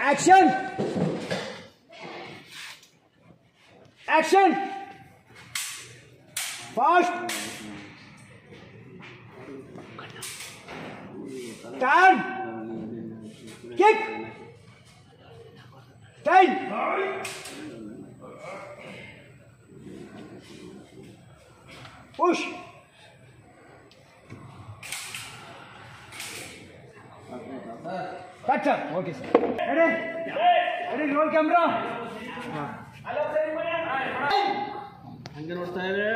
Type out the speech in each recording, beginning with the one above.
Action! Action! Fast! Turn! Kick! Turn! Push! Cut sir. Okay sir. Ready? Ready? Roll camera. ಹಂಗೆ ನೋಡ್ತಾ ಇದೆ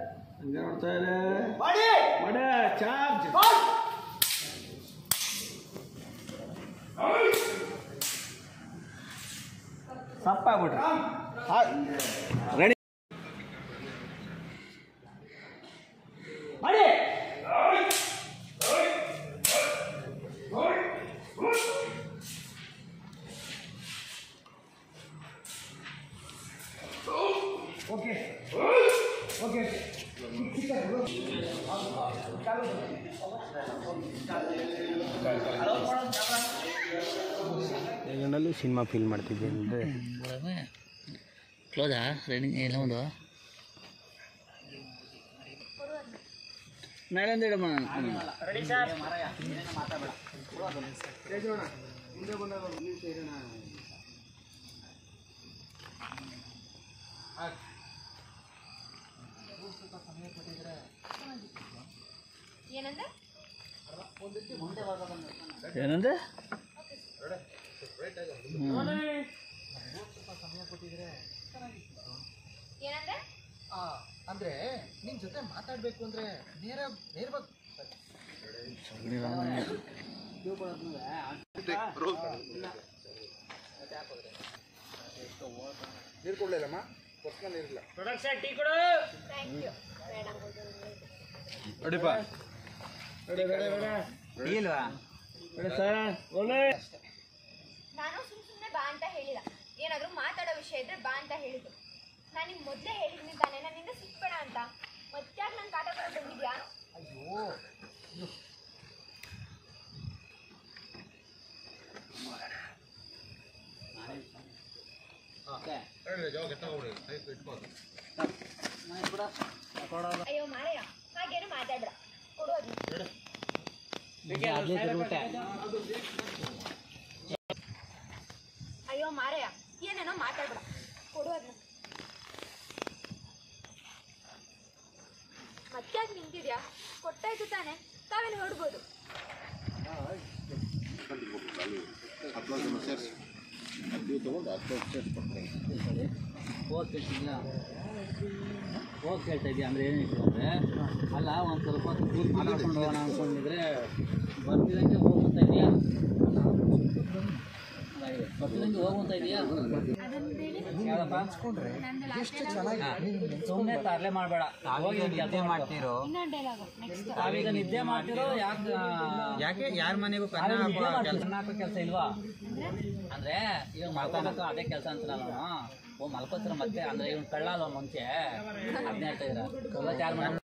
Body. ಮಾಡ charge ಸಪ್ಪಾಗ್ಬಿಟ್ರೆ ready Body. Okay. Okay. ಗಂಡಲ್ಲೂ cinema feel ಮಾಡ್ತಿದ್ದೆ ಅಂದರೆ ಕ್ಲೋಸಾ ರನ್ನಿಂಗ್ ಎಲ್ಲ ಒಂದು ನಾಳೆಂದು ಇಡಮ್ಮ ಏನಂದ್ರೆ ಏನಂದ್ರೆ ಏನಂದ್ರೆ ಅಂದ್ರೆ ನಿನ್ ಜೊತೆ ಮಾತಾಡ್ಬೇಕು ಅಂದ್ರೆ ನೇರವಾಗಿ ನೀರು ಕೊಡ್ಲಿಲ್ಲಮ್ಮ ಪರ್ಸ್ನಲ್ ನೀರಿಲ್ಲ ಥ್ಯಾಂಕ್ ಯು ಬೇಡ ನೋಡಿಪ್ಪ ಇಲ್ವಾ ನಾನು ಸುಮ್ಮನೆ ಬಾ ಅಂತ ಹೇಳಿಲ್ಲ ಏನಾದರೂ ಮಾತಾಡೋ ವಿಷಯ ಇದ್ರೆ ಬಾ ಅಂತ ಹೇಳಿದ್ದು ನಾನು ನಿಮ್ಗೆ ಮೊದಲೇ ಹೇಳಿದ್ದೀನಿ ತಾನೇ ನನ್ನಿಂದ ಸಿಕ್ಬೇಡ ಅಂತ ಮತ್ತಾಗ ನನ್ನ ಕಾಟ ಬರೋದು ಬಂದಿದ್ಯಾ ಅಯ್ಯೋ ಅಯ್ಯೋ ಮಾರಯ್ಯ ಹಾಗೇನು ಮಾತಾಡ್ಬೇಡ ಕೊಡೋದು ಅಯ್ಯೋ ಮಾರಯ್ಯ ಏನೇನೋ ಮಾತಾಡ್ಬೇಡ ಕೊಡೋದು ಮತ್ತಾಗ ನಿಂತಿದ್ಯಾ ಕೊಟ್ಟಾಯ್ತು ತಾನೆ ತಾವೆಲ್ಲ ಹೊಡ್ಬೋದು ಹೋಗಿ ಕೇಳ್ತಾ ಇದೆಯಾ ಅಂದರೆ ಏನಿತ್ತು ಅಂದರೆ ಅಲ್ಲ ಒಂದು ಸ್ವಲ್ಪ ಹೊತ್ತು ಕೂತು ಮಾತಾಡ್ಕೊಂಡು ಹೋಗೋಣ ಅಂದ್ಕೊಂಡಿದ್ರೆ ಬರ್ತಿದಂಗೆ ಹೋಗ್ತಾ ಇದೆಯಾ ಬರ್ತಿದಂಗೆ ಹೋಗುವಂತ ಇದೆಯಾ ಯಾವ್ದಪ್ಪ ಸುಮ್ಮನೆ ತರಲೆ ಮಾಡಬೇಡ ಹೋಗಿ ನಿದ್ದೆ ಮಾಡ್ತಿರೋ ನಾವೀಗ ನಿದ್ದೆ ಮಾಡ್ತಿರೋ ಯಾಕೆ ಯಾರ ಮನೆಗೂ ಕನ್ನ ಹಾಕೋ ಕೆಲಸ ಇಲ್ವಾ ಅಂದ್ರೆ ಈಗ ಮಲ್ಕೊಳಕ ಅದೇ ಕೆಲಸ ಅಂತ ನಾನು ಮಲ್ಕೋತ್ರ ಮತ್ತೆ ಅಂದ್ರೆ ಇವ್ನು ಕಳ್ಳ ಅಲ್ವಾ ಮುಂಚೆ ಅದನ್ನ ಹೇಳ್ತಾ ಇದ್ರ ಯಾರು